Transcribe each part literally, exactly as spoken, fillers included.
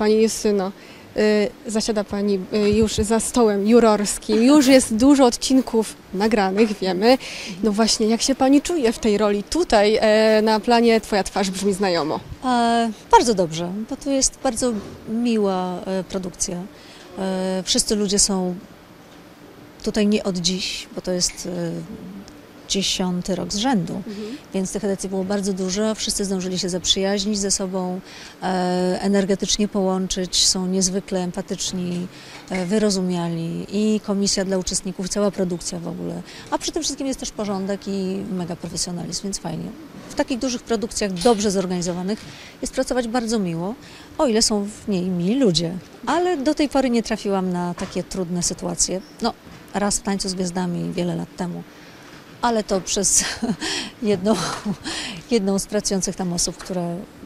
Pani Justyno, y, zasiada Pani y, już za stołem jurorskim, już jest dużo odcinków nagranych, wiemy. No właśnie, jak się Pani czuje w tej roli tutaj e, na planie Twoja twarz brzmi znajomo? E, bardzo dobrze, bo to jest bardzo miła e, produkcja. E, wszyscy ludzie są tutaj nie od dziś, bo to jest e, dziesiąty rok z rzędu, mhm. więc tych edycji było bardzo dużo. Wszyscy zdążyli się zaprzyjaźnić ze sobą, e, energetycznie połączyć, są niezwykle empatyczni, e, wyrozumiali i komisja dla uczestników, cała produkcja w ogóle. A przy tym wszystkim jest też porządek i mega profesjonalizm, więc fajnie. W takich dużych produkcjach, dobrze zorganizowanych, jest pracować bardzo miło, o ile są w niej mili ludzie. Ale do tej pory nie trafiłam na takie trudne sytuacje. No, raz w Tańcu z Gwiazdami wiele lat temu, ale to przez jedną, jedną z pracujących tam osób, która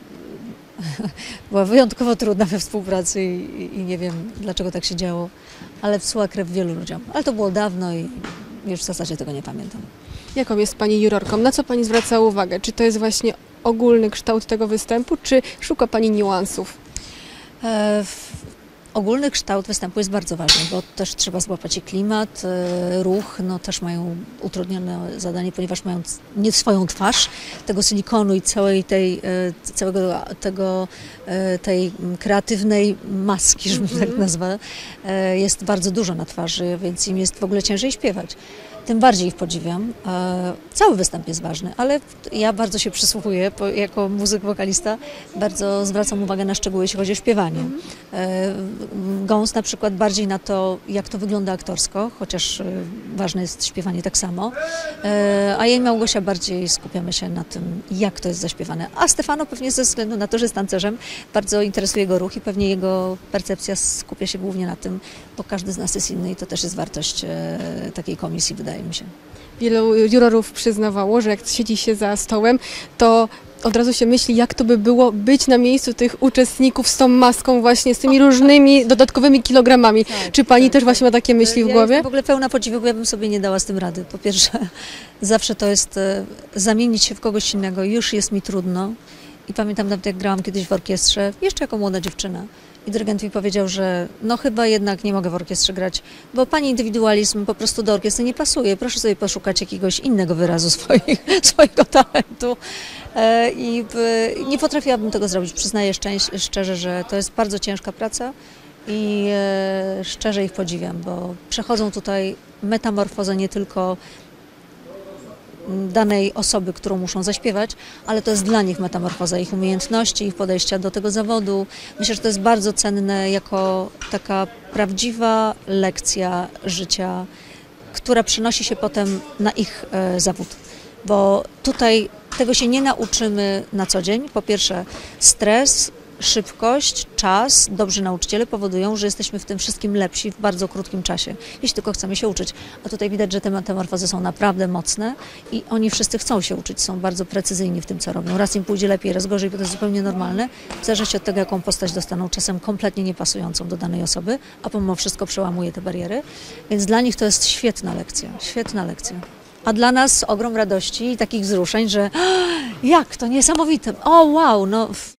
była wyjątkowo trudna we współpracy i, i nie wiem, dlaczego tak się działo, ale psuła krew wielu ludziom. Ale to było dawno i już w zasadzie tego nie pamiętam. Jaką jest Pani jurorką? Na co Pani zwraca uwagę? Czy to jest właśnie ogólny kształt tego występu, czy szuka Pani niuansów? E, Ogólny kształt występu jest bardzo ważny, bo też trzeba złapać i klimat, ruch, no też mają utrudnione zadanie, ponieważ mają nie swoją twarz, tego silikonu i całej tej, całego tego, tej kreatywnej maski, żebym mm-hmm. tak nazwała, jest bardzo dużo na twarzy, więc im jest w ogóle ciężej śpiewać. Tym bardziej ich podziwiam. Cały występ jest ważny, ale ja bardzo się przysłuchuję, jako muzyk, wokalista, bardzo zwracam uwagę na szczegóły, jeśli chodzi o śpiewanie. Gąs na przykład bardziej na to, jak to wygląda aktorsko, chociaż ważne jest śpiewanie tak samo, a ja i Małgosia bardziej skupiamy się na tym, jak to jest zaśpiewane. A Stefano pewnie ze względu na to, że jest tancerzem, bardzo interesuje go ruch i pewnie jego percepcja skupia się głównie na tym, bo każdy z nas jest inny i to też jest wartość takiej komisji, wydaje mi się. Wielu jurorów przyznawało, że jak siedzi się za stołem, to od razu się myśli, jak to by było być na miejscu tych uczestników z tą maską właśnie, z tymi różnymi dodatkowymi kilogramami. Tak, Czy Pani tak, też właśnie ma takie myśli w ja głowie? Ja w ogóle pełna podziwu, bo ja bym sobie nie dała z tym rady. Po pierwsze, zawsze to jest e, zamienić się w kogoś innego, już jest mi trudno. I pamiętam nawet, jak grałam kiedyś w orkiestrze, jeszcze jako młoda dziewczyna. I dyrygent mi powiedział, że no chyba jednak nie mogę w orkiestrze grać, bo Pani indywidualizm po prostu do orkiestry nie pasuje. Proszę sobie poszukać jakiegoś innego wyrazu swoich, swojego talentu. E, I w, nie potrafiłabym tego zrobić. Przyznaję szczęś, szczerze, że to jest bardzo ciężka praca i e, szczerze ich podziwiam, bo przechodzą tutaj metamorfozę nie tylko danej osoby, którą muszą zaśpiewać, ale to jest dla nich metamorfoza ich umiejętności, ich podejścia do tego zawodu. Myślę, że to jest bardzo cenne jako taka prawdziwa lekcja życia, która przenosi się potem na ich e, zawód. Bo tutaj tego się nie nauczymy na co dzień. Po pierwsze, stres, szybkość, czas, dobrzy nauczyciele powodują, że jesteśmy w tym wszystkim lepsi w bardzo krótkim czasie, jeśli tylko chcemy się uczyć. A tutaj widać, że te metamorfozy są naprawdę mocne i oni wszyscy chcą się uczyć, są bardzo precyzyjni w tym, co robią. Raz im pójdzie lepiej, raz gorzej, bo to jest zupełnie normalne, w zależności od tego, jaką postać dostaną, czasem kompletnie niepasującą do danej osoby, a pomimo wszystko przełamuje te bariery, więc dla nich to jest świetna lekcja, świetna lekcja. A dla nas ogrom radości i takich wzruszeń, że jak, to niesamowite, o wow, no